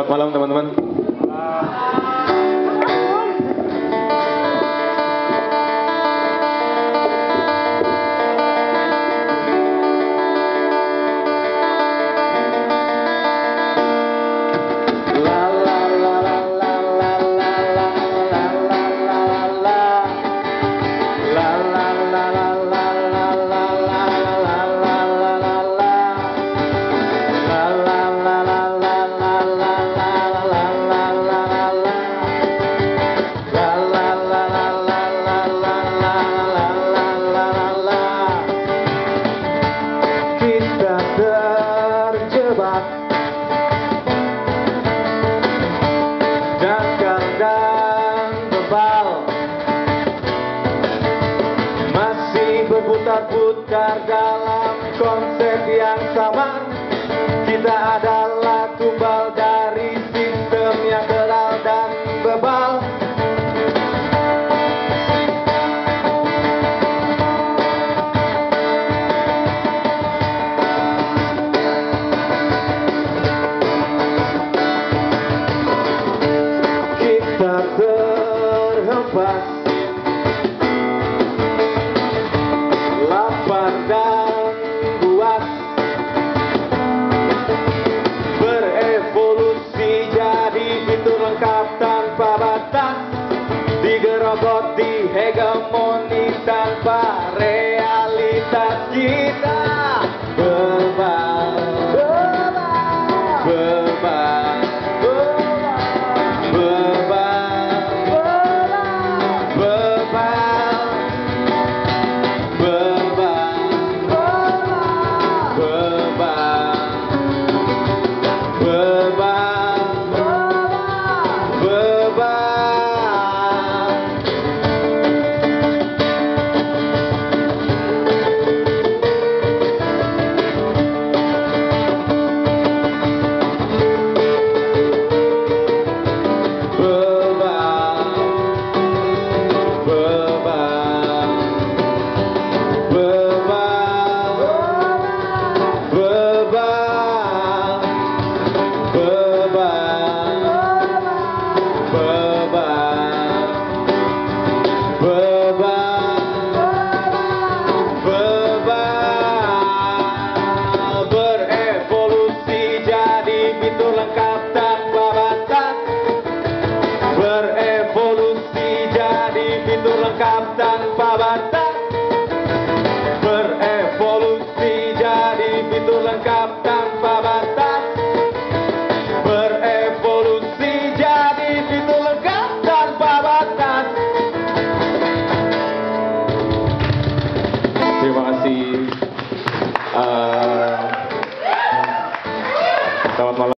Selamat malam teman-teman. Terjebak dangkal dan bebal, masih berputar-putar dalam konsep yang sama. Kita adalah tumbal dari sistem yang keral dan bebal. Kita terhempas lapar dan buas, berevolusi jadi fitur lengkap tanpa batas, digerobot di hegemoni tanpa realitas. Kita beban, beban, berevolusi jadi fitur lengkap tanpa batas, berevolusi jadi fitur lengkap tanpa batas, berevolusi jadi fitur lengkap tanpa batas, berevolusi jadi fitur lengkap tanpa batas. Terima kasih. Selamat malam.